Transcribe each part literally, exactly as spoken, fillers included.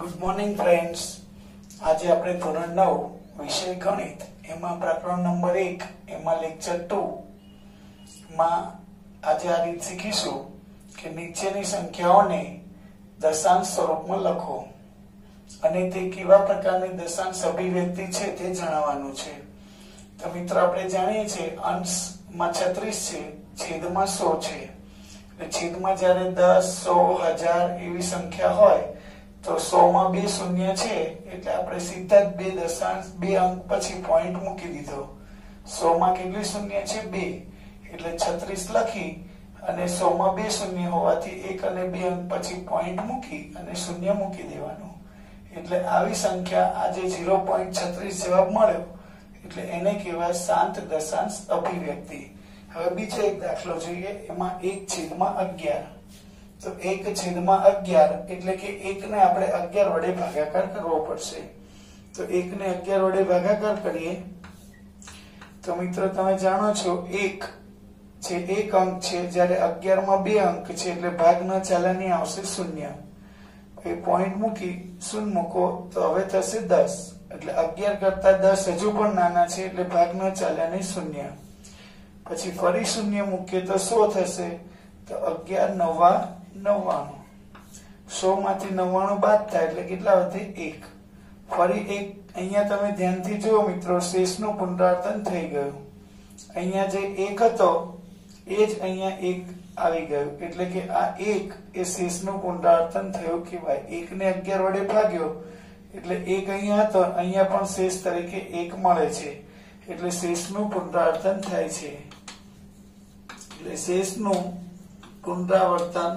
Good morning friends. आज આપણે ધોરણ નવ વિષય ગણિત એમાં પ્રકરણ નંબર એક એમાં લેક્ચર ટુ માં આજે આ રીત શીખીશું કે નીચેની સંખ્યાઓને દશાંશ સ્વરૂપમાં લખો અને તે કેવા પ્રકારની દશાંશ અભિવ્યક્તિ છે તે જણાવવાનું છે। તો મિત્રો આપણે જાણીએ છીએ અંશમાં છત્રીસ છે, છેદમાં સો છે। એટલે છેદમાં જ્યારે દસ, સો, હજાર એવી સંખ્યા હોય तो सौ में बे शून्य छे એટલે આપણે સીધા જ બે દશાંશ બે અંક પછી પોઈન્ટ મૂકી દીધો। सौ માં કેટલી શૂન્ય છે? બે, એટલે છત્રીસ લખી અને सौ માં બે શૂન્ય હોવાથી એક અને બે અંક પછી પોઈન્ટ મૂકી અને શૂન્ય મૂકી દેવાનું। એટલે આવી સંખ્યા આજે ઝીરો પોઈન્ટ છત્રીસ જવાબ મળ્યો એટલે એને કહેવાય શાંત દશાંશ અભિવ્યક્તિ। હવે બીજો એક દાખલો જોઈએ, એમાં એક છેદમાં અગિયાર। तो एक छेद में अगियार એટલે કે એક ને આપણે અગિયાર વડે ભાગાકાર કરવો પડશે। તો એક ને અગિયાર વડે ભાગાકાર કરીએ તો મિત્રો તમે જાણો છો એક છે એક અંક છે, જ્યારે અગિયાર માં બે અંક છે એટલે ભાગના ચાલાની આવશે શૂન્ય। એ પોઈન્ટ મૂકી શૂન્ય મૂકો તો હવે થશે દસ, એટલે અગિયાર કરતા દસ હજુ પણ નાના છે એટલે ભાગના ચાલાની શૂન્ય। પછી ફરી શૂન્ય મૂકીએ તો સો થશે, તો અગિયાર નવા નવ્વાણું। સો માંથી નવ્વાણું બાદ થાય એટલે કેટલા વધે? એક। ફરી એક અહીંયા તમે ધ્યાનથી જુઓ મિત્રો, શેષનું પુનરાવર્તન થઈ ગયું। અહીંયા જે એક હતો એ જ અહીંયા એક આવી ગયું, એટલે કે આ એક એ શેષનું પુનરાવર્તન થયું કહેવાય। એક ને અગિયાર વડે ભાગ્યો એટલે એક અહીંયા હતો, અહીંયા પણ શેષ તરીકે એક મળે છે, એટલે શેષનું પુનરાવર્તન થાય છે। એટલે શેષનું પુનરાવર્તન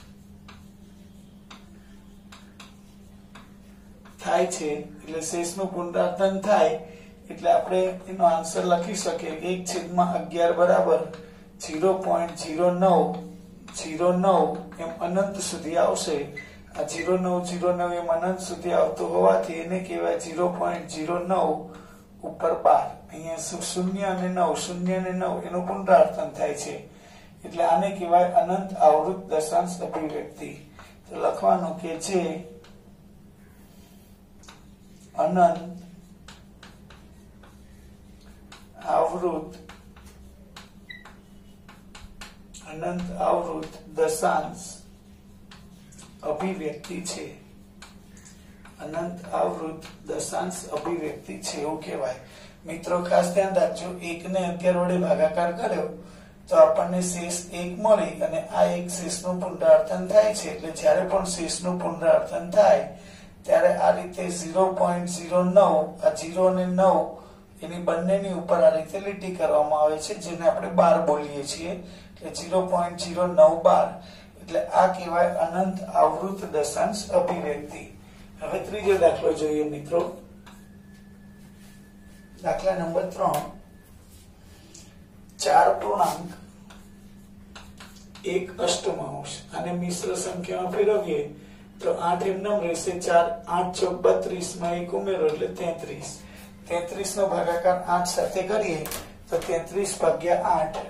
થાય છે, એટલે શેષનું પુનરાવર્તન થાય એટલે આપણે એનો આન્સર લખી શકીએ એક છેદમાં અગિયાર બરાબર ઝીરો પોઈન્ટ ઝીરો નવ ઝીરો નવ એમ અનંત સુધી આવશે। આ ઝીરો નવ ઝીરો નવ એમ અનંત સુધી આવતું હોવાથી એને કહેવાય ઝીરો પોઈન્ટ ઝીરો નવ ઉપર બાર। અહીંયા શૂન્ય અને નવ શૂન્ય અને નવ એનું પુનરાવર્તન થાય છે, એટલે આને કહેવાય અનંત આવૃત દશાંશ અભિવ્યક્તિ। તો લખવાનું કે જે અનંત આવૃત અનંત આવૃત દશાંશ અભિવ્યક્તિ છે। અનંત આવૃત દશાંશ અભિવ્યક્તિ છે એવું કહેવાય। મિત્રો ખાસ ધ્યાન રાખજો, એક ને અગિયાર વડે ભાગાકાર કર્યો તો આપણને શેષ એક મળી અને આ એક શેષનું પુનરાવર્તન થાય છે, એટલે જ્યારે પણ શેષનું પુનરાવર્તન થાય ત્યારે આ રીતે ઝીરો પોઈન્ટ ઝીરો નવ આ ઝીરો અને નવ એની બંનેની ઉપર આ રીતે લીટી કરવામાં આવે છે, જેને આપણે બાર બોલીએ છીએ। એટલે ઝીરો પોઈન્ટ ઝીરો નવ બાર, એટલે આ કહેવાય અનંત આવૃત દશાંશ અભિવ્યક્તિ। હવે ત્રીજો દાખલો જોઈએ મિત્રો, દાખલા નંબર ત્રણ। ચાર પૂર્ણાંક એક અષ્ટમાંશ અને મિશ્ર સંખ્યામાં ફેરવીએ તો આઠ એમનેમ રહેશે। ચાર આઠ ચોક બત્રીસ માં એક ઉમેરો એટલે તેત્રીસ। તેત્રીસ નો ભાગાકાર આઠ સાથે કરીએ તો તેત્રીસ ભાગ્યા આઠ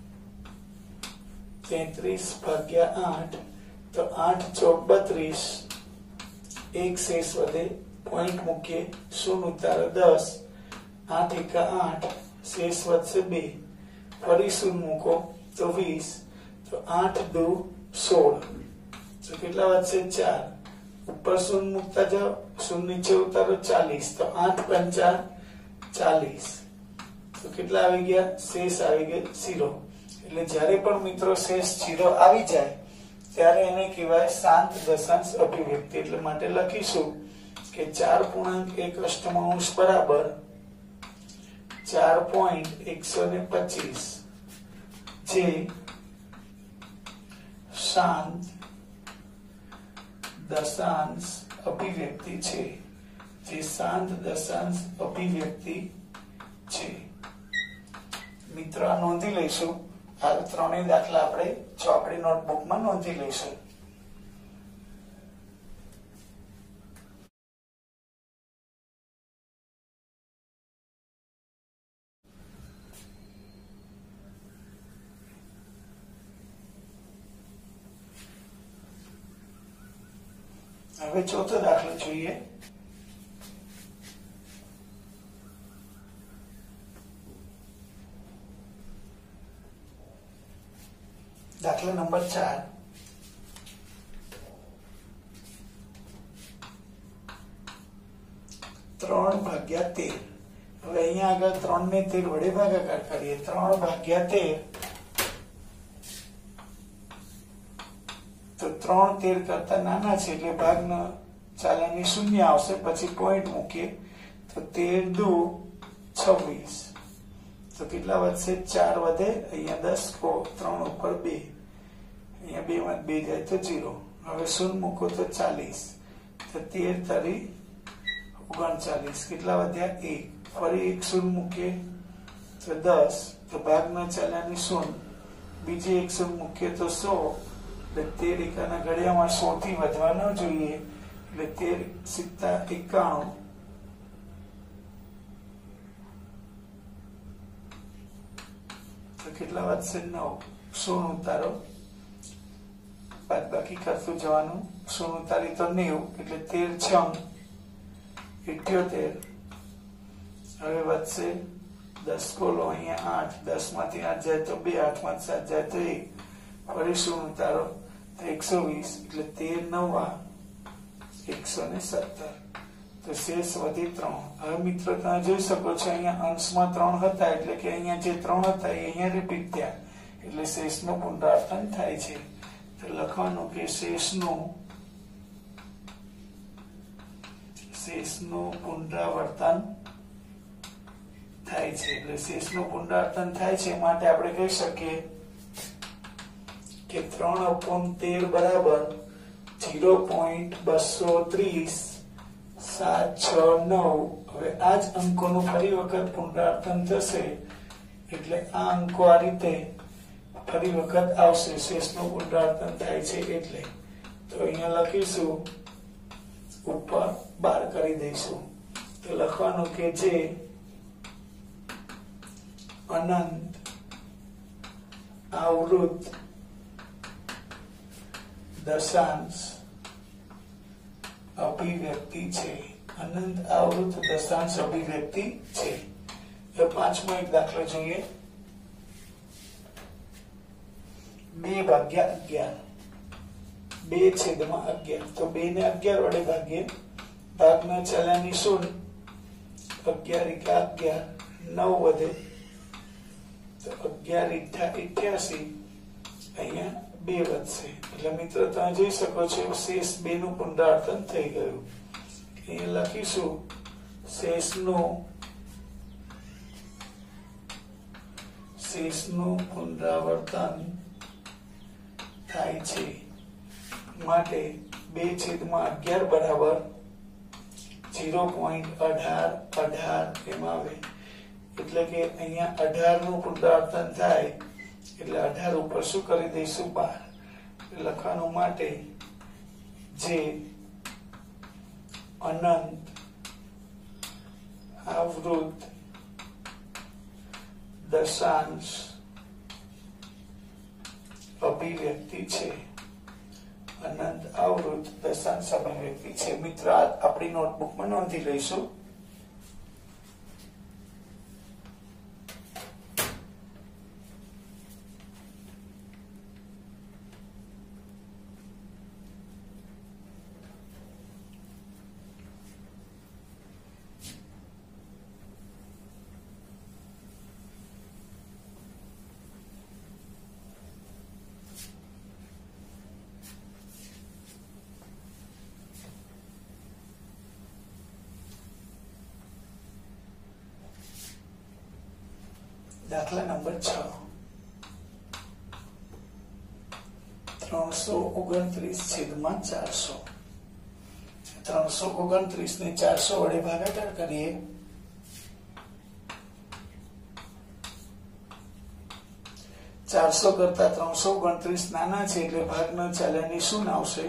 તેત્રીસ ભાગ્યા આઠ તો આઠ ચોક બત્રીસ, એક શેષ વધે, પોઈન્ટ મૂકીએ, શૂન્ય ઉતારો દસ, આઠ એકા આઠ, શેષ વધશે બે, ફરી શૂન્ય મૂકો તો વીસ, તો આઠ દુ સોળ, તો કેટલા વધશે? ચાર। ઉપર શૂન્ય મૂકતા જાઓ, શૂન્ય નીચે ઉતારો ચાલીસ, તો આઠ પંચા ચાલીસ, તો કેટલા આવી ગયા? શેષ આવી ગયા ઝીરો। એટલે જ્યારે પણ મિત્રો શેષ ઝીરો આવી જાય ત્યારે એને કહેવાય શાંત દશાંશ અભિવ્યક્તિ। એટલે માટે લખીશું કે ચાર પૂર્ણાંક એક અષ્ટમાંશ બરાબર ચાર પોઈન્ટ એકસો ને પચીસ જે શાંત દશાંશ અભિવ્યક્તિ છે, જે શાંત દશાંશ અભિવ્યક્તિ છે। મિત્રો આ નોંધી લઈશું, આ ત્રણેય દાખલા આપણે ચોપડી નોટબુકમાં નોંધી લઈશું। હવે ચોથો દાખલો જોઈએ. દાખલા નંબર ચાર. ત્રણ ભાગ્યા તેર. હવે અહીંયા આગળ ત્રણ ને તેર વડે ભાગાકાર કરીએ. ત્રણ ભાગ્યા તેર તો ત્રણ તેર કરતા નાના છે એટલે ભાગના ચાલાની શૂન્ય આવશે, પછી પોઈન્ટ મૂકીએ તો તેર દુ છવ્વીસ. તો કેટલા વધશે? ચાર વધે. અહીંયા દસ કો ત્રણ ઉપર બે, અહીંયા બે માં બે જાય તો જીરો. હવે શૂન્ય મૂકો તો ચાલીસ. તો તેર તરી ઓગણચાલીસ. કેટલા વધ્યા? એક. ફરી એક શૂન્ય મૂકીએ તો દસ. તો ભાગના ચાલાની શૂન્ય. બીજી એક શૂન્ય મૂકીએ તો સો. એટલે તેર એકાના ઘડિયામાં સો થી વધવા ન જોઈએ, એટલે તેર સિત્તા એકાણું. તો કેટલા વધશે? નવ. શૂન્ય ઉતારો, બાદ બાકી કરતું જવાનું. શૂન્ય ઉતારી તો નેવું, એટલે તેર છંગ ઇઠ્યોતેર. હવે વધશે દસ કોલો, અહીંયા આઠ. દસ માંથી આઠ જાય તો બે, આઠ માંથી સાત જાય તો એક. ફરી શૂન્ય ઉતારો તો એકસો વીસ, એટલે તેર નવા એકસો ને સત્તર. તો શેષ વધી ત્રણ. હવે મિત્રો તમે જોઈ શકો છો અહીંયા અંશમાં ત્રણ હતા, એટલે કે અહીંયા જે ત્રણ હતા એ અહીંયા રિપીટ થયા, એટલે શેષનું પુનરાવર્તન થાય છે. તો લખવાનું કે શેષનું શેષનું પુનરાવર્તન થાય છે. એટલે શેષનું પુનરાવર્તન થાય છે માટે આપણે કહી શકીએ કે ત્રણ અપોન તેર બરાબર ઝીરો પોઈન્ટ બસો ત્રીસ સાત છ નવ. હવે આ જ અંકોનું ફરી વખત પુનરાવર્તન થશે, એટલે આ અંકો આ રીતે ફરી વખત આવશે. શેષનું પુનરાવર્તન થાય છે એટલે. તો અહીંયા લખીશું, ઉપર બાર કરી દઈશું. તો લખવાનું કે જે અનંત આવૃત દશાંશ અભિવ્યક્તિ છે. અનંત આવૃત દશાંશ અભિવ્યક્તિ છે. તો પાંચમો એક દાખલો જોઈએ. બે ભાગ્યા અગિયાર. બે છેદમાં અગિયાર. તો બે ને અગિયાર વડે ભાગીએ. ભાગના ચાલાની શૂન્ય. અગિયાર એકા અગિયાર. નવ વધે તો અગિયાર ઇઠ્ઠા ઇઠ્યાસી. અહીંયા બે વધશે. એટલે મિત્રો તમે જોઈ શકો છો શેષ બે નું પુનરાવર્તન થઈ ગયું. અહીંયા લખીશું શેષનું શેષનું પુનરાવર્તન થાય છે માટે બે છેદમાં અગિયાર બરાબર ઝીરો પોઈન્ટ અઢાર અઢાર એમ આવે. એટલે કે અહીંયા અઢાર નું પુનરાવર્તન થાય એટલે અઢાર ઉપર શું કરી દઈશું? બાર. લખવાનું માટે જે અનંત આવૃત દશાંશ અભિવ્યક્તિ છે. અનંત આવૃત દશાંશ અભિવ્યક્તિ છે. મિત્ર આપણી નોટબુકમાં નોંધી લઈશું. દાખલા નંબર છ. ત્રણસો ઓગણત્રીસ છેદમાં ચારસો. ત્રણસો ઓગણત્રીસ ને ચારસો વડે ભાગાકાર કરીએ. ચારસો કરતા ત્રણસો ઓગણત્રીસ નાના છે એટલે ભાગના ચાલાની શૂન્ય આવશે.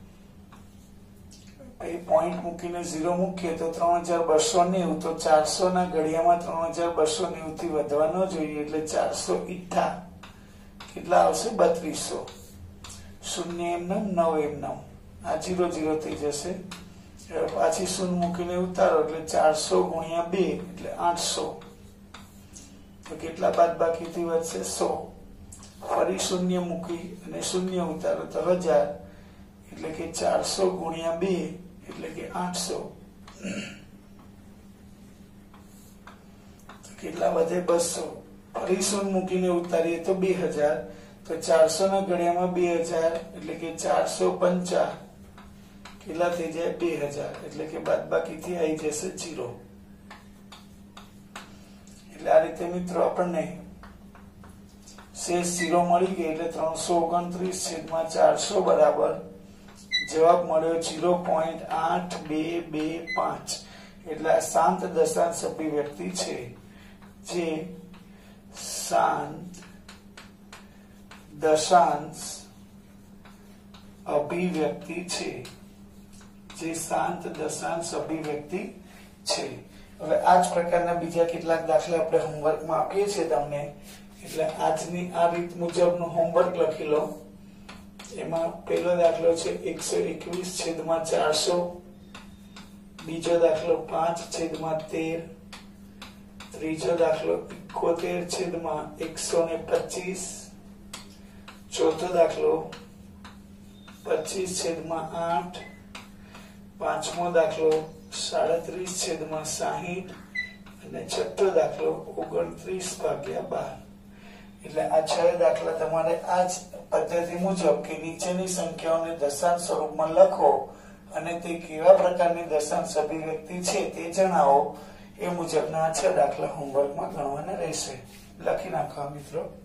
પોઈન્ટ મૂકીને ઝીરો મૂકીએ તો ત્રણ હજાર બસો નેવું. તો ચારસો ના ઘડિયામાં ત્રણ હજાર બસો નેવું થી વધવા ન જોઈએ, એટલે ચારસો ઇઠ્ઠા કેટલા આવશે? બત્રીસો. શૂન્ય એમ નવ, નવ એમ નવ. આ જીરો જીરો થઈ જશે, પાછી શૂન્ય મૂકીને ઉતારો એટલે ચારસો ગુણ્યા બે એટલે આઠસો, તો કેટલા બાદબાકીથી વધશે? સો. ફરી શૂન્ય મૂકી અને શૂન્ય ઉતારો તો હજાર, એટલે કે ચારસો ગુણ્યા બે એટલે કે આઠસો, તો કેટલા વધે? બસો. ફરી શૂન્ય મૂકીને ઉતારીએ તો બે હજાર, તો ચારસો ના ઘડિયામાં બે હજાર એટલે કે ચારસો પંચા, કેટલા થઈ જાય? બે હજાર, એટલે કે બાદબાકીથી આવી જશે જીરો. એટલે આ રીતે મિત્રો આપણને શેષ જીરો મળી ગઈ, એટલે ત્રણસો ઓગણત્રીસ છેદમાં ચારસો બરાબર જવાબ મળ્યો જીરો પોઈન્ટ આઠ બે બે પાંચ. એટલે આ શાંત દશાંશ અભિવ્યક્તિ છે, જે શાંત દશાંશ અભિવ્યક્તિ છે, જે શાંત દશાંશ અભિવ્યક્તિ છે. હવે આ જ પ્રકારના બીજા કેટલાક દાખલા આપણે હોમવર્કમાં આપીએ છીએ તમને, એટલે આજની આ રીત મુજબનું હોમવર્ક લખી લો. એમાં પહેલો દાખલો છે એકસો એકવીસ છેદમાં ચારસો, બીજો દાખલો પાંચ છેદમાં તેર, ત્રીજો દાખલો એકોતેર છેદમાં એકસો ને પચીસ, ચોથો દાખલો પચીસ છેદમાં આઠ, પાંચમો દાખલો સાડત્રીસ છેદમાં સાહીઠ અને છઠ્ઠો દાખલો ઓગણત્રીસ ભાગ્યા બાર. એટલે આ છ દાખલા તમારે આ જ પદ્ધતિ મુજબ કે નીચેની સંખ્યાઓને દશાંશ સ્વરૂપમાં લખો અને તે કેવા પ્રકારની દશાંશ અભિવ્યક્તિ છે તે જણાવો. એ મુજબના આ છ દાખલા હોમવર્કમાં ગણવાના રહેશે. લખી નાખવા મિત્રો.